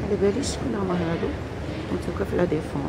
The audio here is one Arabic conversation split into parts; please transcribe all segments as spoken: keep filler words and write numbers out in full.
على باليش شكون هما هادو. كنتو في لا ديفونس.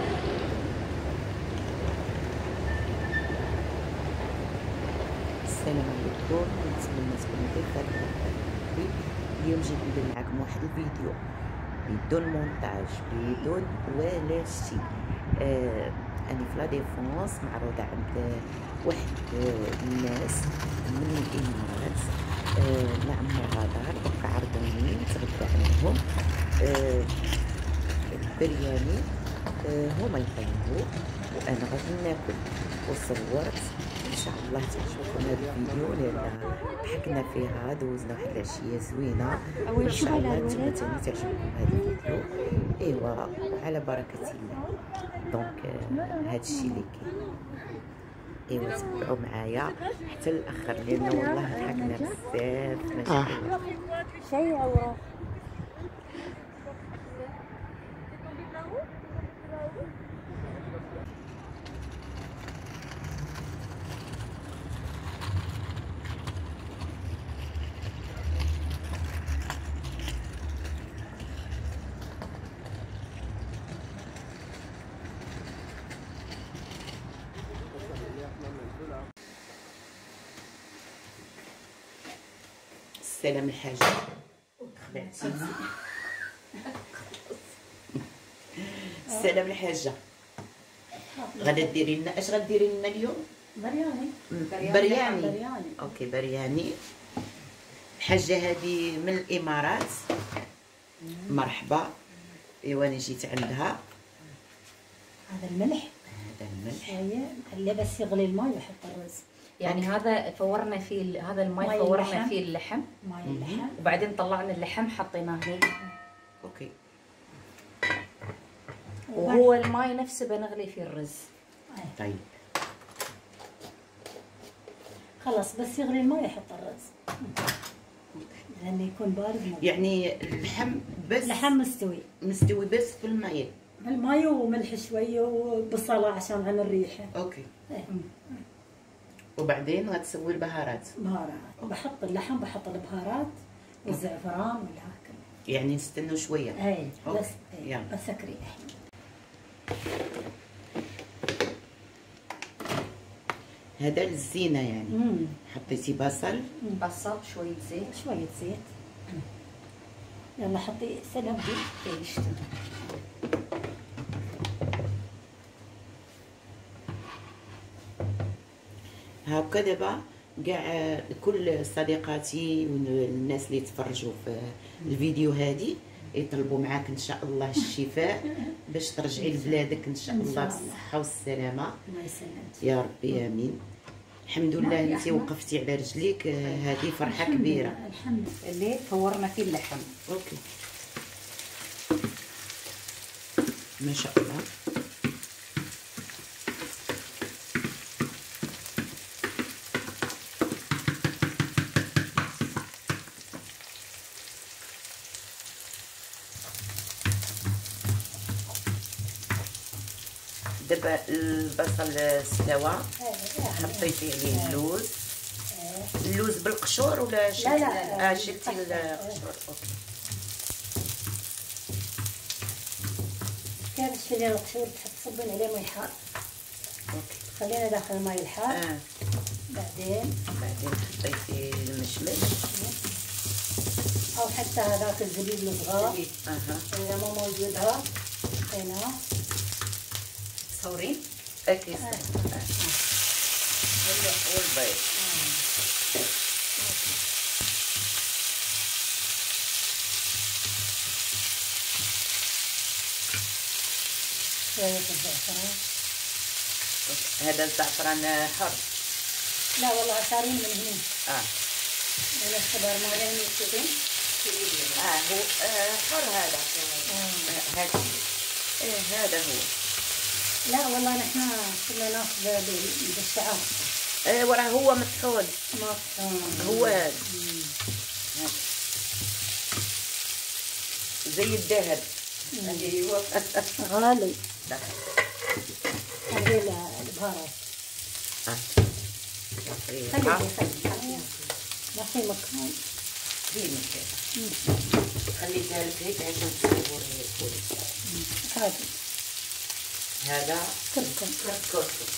السلام عليكم، نتمنى تكونوا بخير. اليوم جيت ندير معكم واحد الفيديو بدون مونتاج بدون ولا شي. آه أنا في لا ديفونس معروضة عند واحد الناس من الإمارات. آه مع عمو غدار دوكا عرضوني نتغدى عندهم. آه البرياني آه هما يطيبوه وأنا غادي ناكل، وصورت. ان شاء الله تعجبكم هذا الفيديو لان ضحكنا فيها، دوزنا واحد العشيه زوينه. ان شاء الله نتوما ثاني تعجبكم هذا الفيديو. ايوا وعلى بركه الله. دونك هذا الشيء اللي كاين. ايوا تبعوا معايا حتى الاخر لان والله ضحكنا بزاف. ماشي شيء او السلام الحاجه. خلعتيني. السلام الحاجه. غادا ديري لنا اش غديري لنا اليوم؟ برياني. برياني. برياني. اوكي برياني. الحاجه هذه من الامارات. مرحبا. ايوا انا جيت عندها. هذا الملح. هذا الملح. شويه اللي بس يغلي الماء ويحط الرز. يعني هذا فورنا فيه هذا الماء، ماي فورنا اللحم. فيه اللحم، ماي اللحم. وبعدين طلعنا اللحم حطيناه هنا. اوكي. وهو الماء نفسه بنغلي فيه الرز. طيب خلاص بس يغلي الماء يحط الرز لانه يكون بارد مو يعني اللحم بس اللحم مستوي مستوي بس في الماء. الماء وملح شويه وبصله عشان عن الريحه. اوكي. ايه. وبعدين غتسوي البهارات. بهارات. بحط اللحم، بحط البهارات والزعفران ولا هكذا. يعني نستنوا شويه. اي بس يلا. ايه بسكري الحين. هذا للزينه يعني. امم حطيتي بصل. بصل، شويه زيت. شويه زيت. يلا حطي سلام دي ايش. هاكا دابا كاع كل صديقاتي والناس اللي يتفرجوا في الفيديو هذه يطلبوا معاك ان شاء الله الشفاء باش ترجعي لبلادك ان شاء الله بالصحه والسلامه. الله يسلمك يا ربي امين. الحمد لله انت وقفتي على رجليك، هذه فرحه كبيره. الحمد لله. اللي فورنا فيه اللحم. اوكي ما شاء الله. دابا البصل استوى، حطيتي عليه اللوز. اللوز بالقشور ولا شلتي؟ لا لا اه شلتي القشور. اوكي. كيف تشيلين القشور تصبين عليه ماء حار. اوكي. خلينا داخل الماء الحار. اه بعدين بعدين حطيتي المشمش او حتى هذاك الزبيب الصغار. اها اذا ما موجود ها هنا تصورين؟ اكيد. والبيض. شوية الزعفران. هذا الزعفران حر؟ لا والله عصارين من هنا. اه من الخضار مالين يكتبين. اه هو آه حر هذا. آه. هذا ايه هذا هو. لا والله نحن كنا ناخذ بالشعار. ايه وراه هو مطحون. مطحون. هو هذا. زي الذهب. ايوه غالي. لا هذه البهارات. اه خلي خلي ما في مكان. ديما كذا. خليتها لك هيك عشان تصور هيك. هذا هذا كركم. كركم.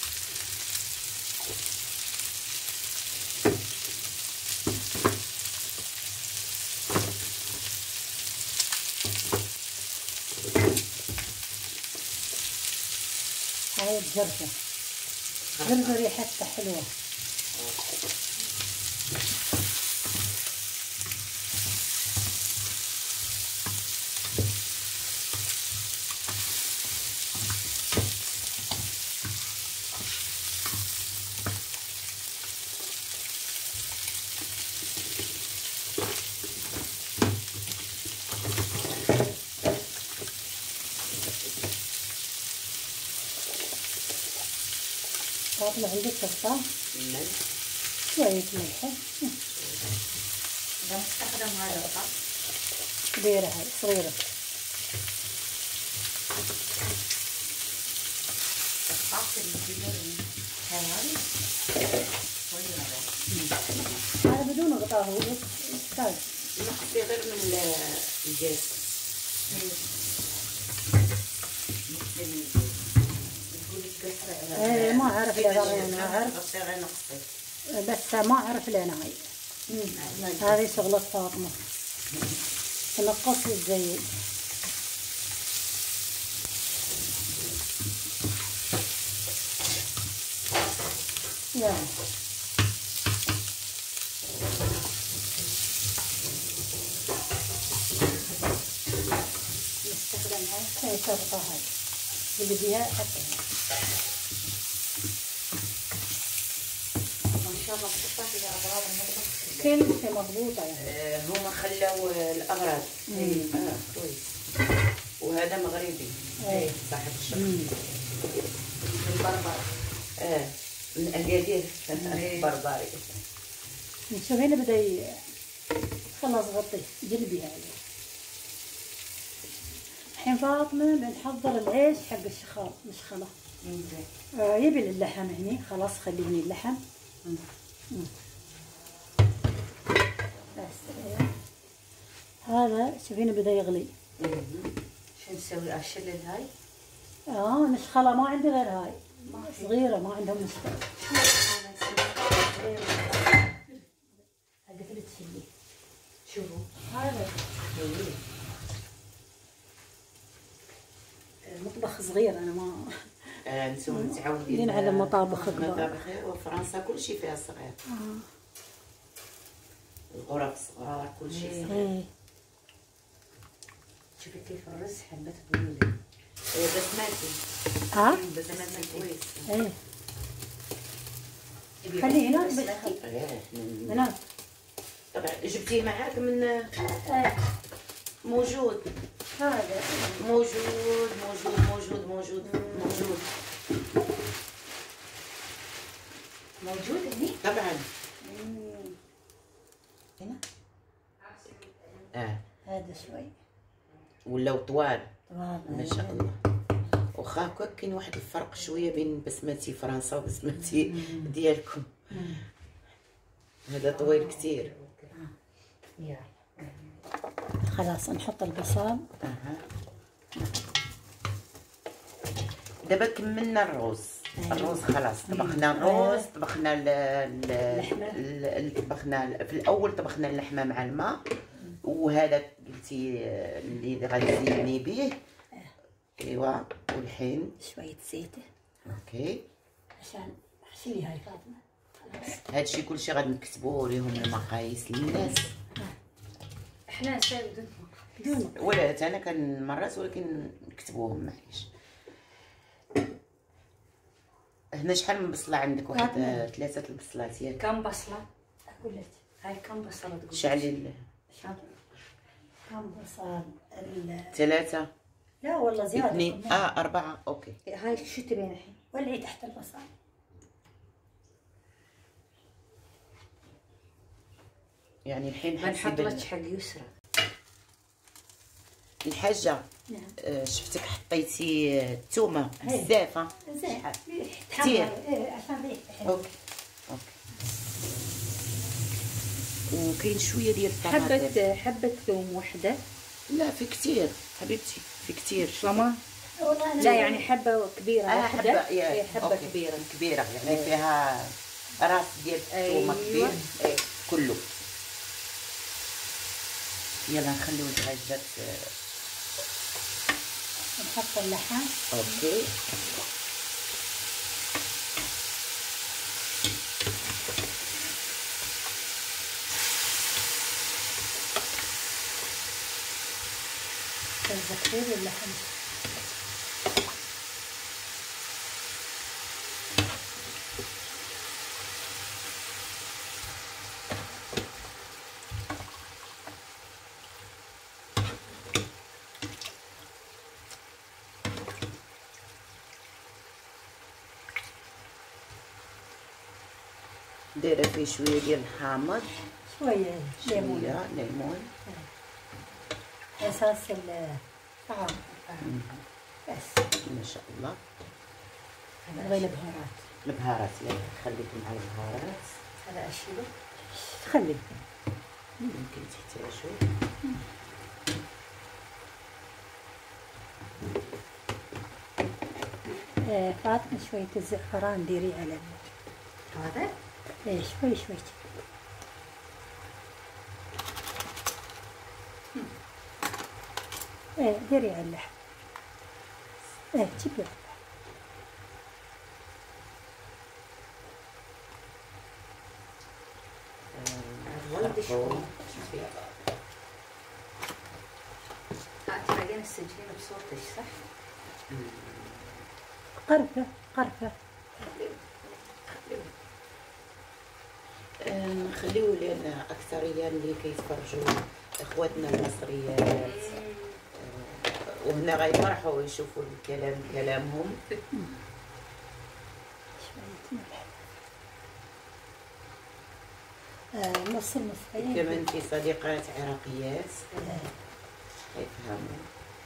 هاي الجرجر. جرجر ريحتها حلوة. فاطمة عندك شطة؟ ملح. شوية ملح. إذا نستخدم هذا القط كبيرة هاي صغيرة. القط الكبير هاي صغيرة بس. هذا بدون غطاء هو بس يحتاج. نقصي غير من الجاز. ايه ما اعرف لها انا اعرف بس ما اعرف لنا هاي. هذه شغلة فاطمة تنقص الزيت. يلا نستخدم هاي شرطة هاي اللي بيها حتى ما شاء الله تحطها في أغراض المطبخ كل شيء مضبوطة يعني. آه هما خلوا الأغراض. اه كويس. وهذا مغربي. ايه صاحب الشغل. من بربر. اه من أكادير بربري. نشوف هنا بدا ي... خلاص غطي جلبي هاي. الحين فاطمة بنحضر العيش حق الشخار مش خلا. آه يبي اللحم هني خلاص خليه هني اللحم. مم. مم. بس إيه. هذا شوفينه بدا يغلي. شو نسوي أشلل هاي؟ اه مش خلا ما عندي غير هاي صغيرة ما عندهم مشكلة. هذا قلت شلي شوفوا هذا مطبخ صغير انا ما آه نسوي متعودين على مطابخ كبار. مطابخ وفرنسا كل شيء فيها صغير. آه. الغرف صغار كل شيء صغير. ايه شوفي كيف الرز حبت بنودي. إيه بسمتي. ها؟ بسمتي كويس. ايه خليه هنا بسمتي. هنا طبعا جبتيه معاك من ايه موجود. هذا موجود موجود موجود موجود موجود موجود هني؟ طبعا. هنا اه هذا شوي ولاو طوال طوال ما شاء الله. واخا هكا كاين واحد الفرق شويه بين بسمتي فرنسا وبسمتي ديالكم. هذا طويل كثير. خلاص نحط البصل. اها دابا كملنا الرز. الرز خلاص طبخنا الرز طبخنا ال ال طبخنا في الاول طبخنا اللحمه مع الماء وهذا قلتي اللي غتزيني به. ايوا والحين شوية زيت اوكي عشان احشي هاي فاطمة. خلاص هادشي كلشي غادي نكتبوه ليهم المقاييس للناس. احنا نسوي بدون ولا انا كنمرات ولكن نكتبوهم معليش. هنا شحال من بصله عندك؟ واحد ثلاثه البصلات ياك؟ كم بصلة؟ اقول لك هاي كم بصلة تقول؟ شعلي كم بصل ثلاثه. لا والله زيادة. اثنين اه اربعه اوكي. هاي شو تبين الحين؟ ولعي تحت البصل. يعني الحين بنحط لك حق يسرى. الحاجه نعم. آه شفتك حطيتي الثومه بزاف. زين كثير. ايه عشان ريحته حلوه. اوكي اوكي وكاين شويه ديال الطماطم. حبة حبة ثوم وحدة. لا في كتير حبيبتي، في كتير. ماما لا يعني حبة كبيرة آه واحدة. حبة يا إيه حبة أوكي. كبيرة كبيرة يعني أيه. فيها راس ديال الثومة أيوة. كبير ايه كله. يلا نخليو الدجاجات. نحط اللحم. اوكي كثير اللحم. دايره فيه شويه ديال الحامض، شويه ليمون، شويه ليمون اساس الطعام بس. ما شاء الله. نبغي البهارات. البهارات يلا خليكم على البهارات. هذا اشيله خلي يمكن تحتاجوا. آه فاطمه شويه الزعفران ديري على هذا. ايه شوي شوي. ايه ديري على اللحم. ايه جيبي تلاقين السجين بصوتك صح؟ قرفه قرفه. نخليو لان اكثريه اللي كيتفرجوا اخواتنا المصريات وهنا غيفرحوا ويشوفوا الكلام كلامهم. آه نص المصريين كمان في صديقات عراقيات يفهموا.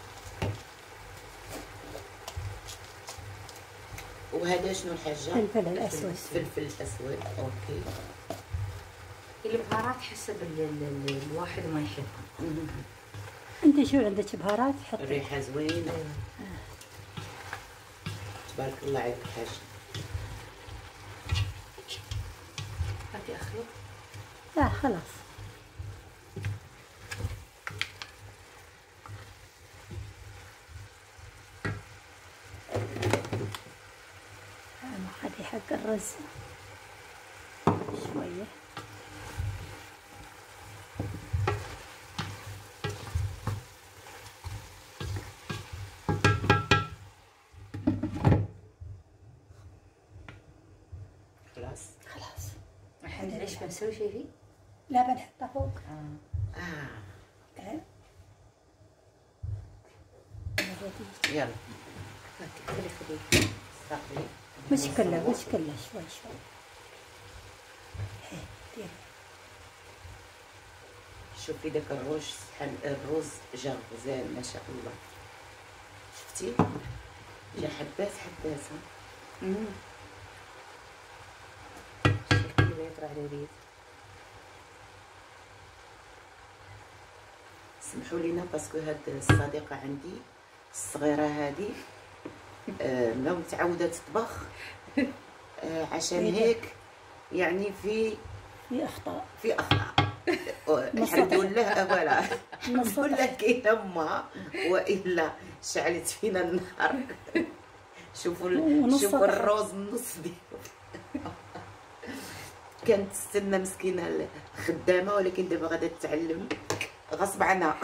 وهذا شنو الحاجه؟ فلفل الاسود. فلفل اسود اوكي. البهارات حسب ال ال الواحد ما يحبها. انت شو عندك بهارات حطي. الريحه زوينه. تبارك الله عليك حاجه. هاتي اخلط. لا خلاص. هذه حق الرز شويه. خلاص خلاص. الحين ليش بنسوي شيء فيه؟ لا بنحطه فوق. اه اه اوكي. يلا هاتي خلي خلي صافي. مش كله مش كله شوي شوي. هي ديري. شوفي داك الروج الروز جا غزال ما شاء الله. شفتي جا حبات حبات. شكلي بيطلع لي ريد. سمحوا لينا باسكو هاد الصديقه عندي الصغيره هذه آه ما متعوده تطبخ آه عشان هيك يعني في في اخطاء في اخطاء. الحمد لله فوالا الحمد لله كاينه ما والا شعلت فينا النار. شوفوا شوفوا الروز النص ديالو. كانت تستنى مسكينه الخدامه ولكن دابا غادا تتعلم غصب عنها.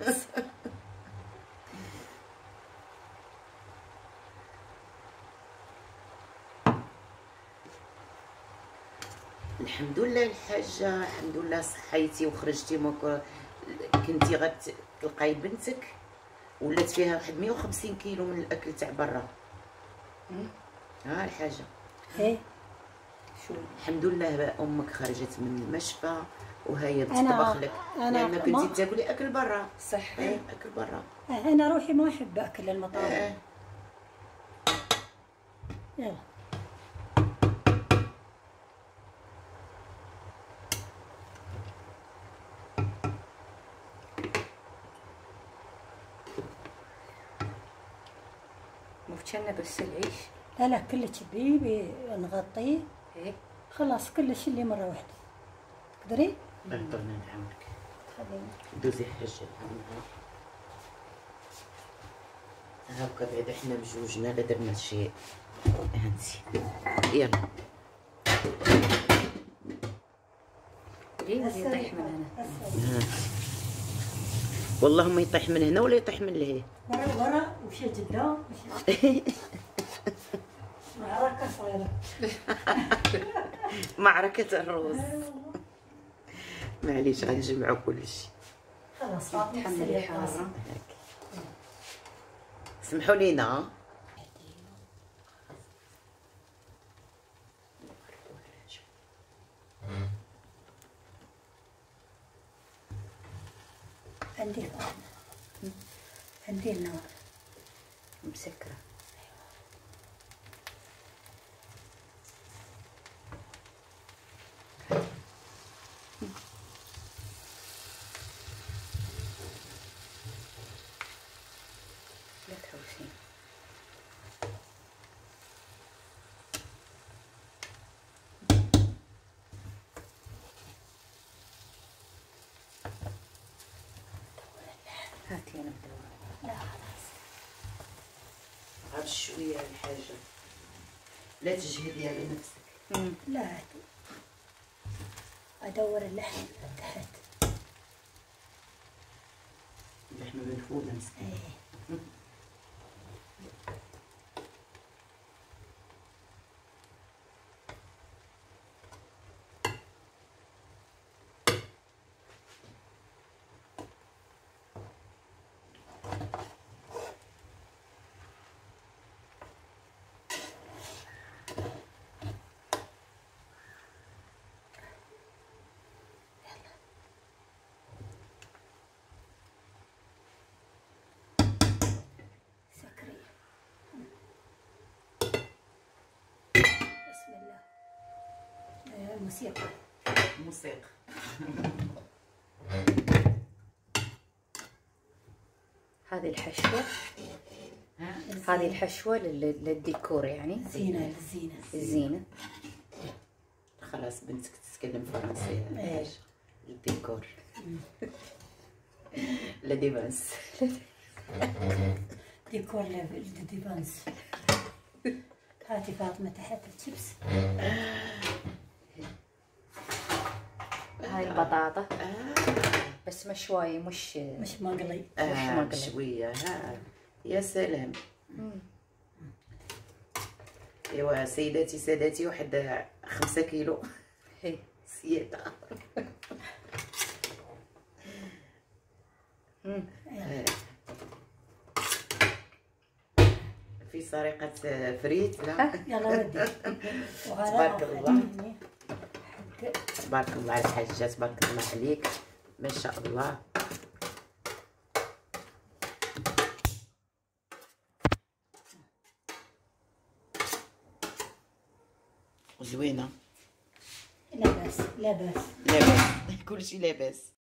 الحمد لله الحاجه الحمد لله صحيتي وخرجتي ما كنتي غتلقاي بنتك ولات فيها واحد مية وخمسين كيلو من الاكل تاع برا. ها الحاجه ايه شو الحمد لله امك خرجت من المشفى وهي بتطبخ لك لان كنتي تاكلي اكل برا. صح. ايه اكل برا. انا روحي ما احب اكل المطاعم. اه. يلا كنا بس العيش. لا لا كلش بيه نغطيه. ايه خلاص كلش اللي مرة واحدة. تقدري؟ اعطونا نعاونك. خليني. دوزي حاجة هاكا بعد احنا بجوجنا لا درنا شيء. هانتي يلا. ليه يطيح من هنا؟ هانتي والله ما يطيح من هنا ولا يطيح من لهيه. ورا ورا ومشي قدام معركة صايرة. معركة الروز. معليش غنجمعو كل شيء. خلاص تحملي حارة. هاك سمحوا لينا. عندي عندي النار مسكرة. لا تهوسين. هاتي انا بدور. لا خلاص. غير شوية الحاجة لا تجهدي على نفسك. لا عادي. ادور اللحم تحت. اللحمة منفوذة مسكينة. ايه سكري. بسم الله. آه، الموسيقى. موسيقى. هذه الحشوة. هذه الحشوة لل- للديكور يعني. زينة للزينة. الزينة. خلاص بنتك تتكلم فرنسي. ايه. الديكور. لا ديفانس. ديكور للديفانس. هاتي فاطمة تحت الشيبس. هاي البطاطا. بس مشواية مش مش مقلي. آه مقلي. شوية ها. يا سلام. ايوا سيداتي ساداتي واحد خمسة كيلو هي زيادة. يلا. في سرقة فريت لا. يلا ودي. تبارك الله. حق تبارك الله على الحاجة تبارك الله عليك ما شاء الله. زوينة. لاباس لاباس. لاباس كلشي لاباس.